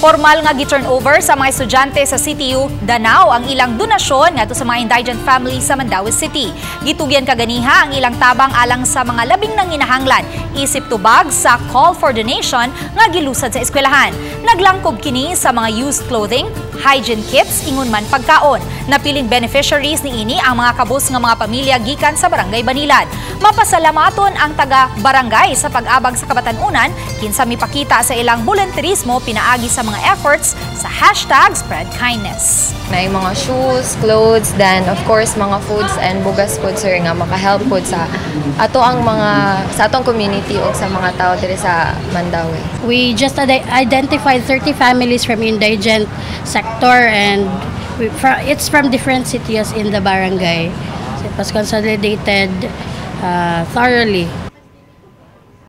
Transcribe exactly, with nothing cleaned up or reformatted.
Formal nga gi-turnover sa mga estudyante sa C T U Danao ang ilang donasyon ngadto sa mga indigent family sa Mandaue City. Gitugyan kaganiha ang ilang tabang alang sa mga labing nanginahanglan. Isip tubag sa call for donation nga gilusad sa eskwelahan. Naglangkob kini sa mga used clothing, hygiene kits, ingon man pagkaon. Napiling beneficiaries ni ini ang mga kabus nga mga pamilya gikan sa barangay Banilad. Mapasalamaton ang taga barangay sa pag-abag sa kabatanunan kinsa mipakita sa ilang volunteerismo pinaagi sa mga efforts sa hashtag spread kindness. May mga shoes, clothes, then of course mga foods and bugas food sir nga makahelp po sa ato ang mga sa atong community o sa mga tao diri sa Mandaue. We just identified thirty families from indigent sector, and we, it's from different cities in the barangay. So it was consolidated uh, thoroughly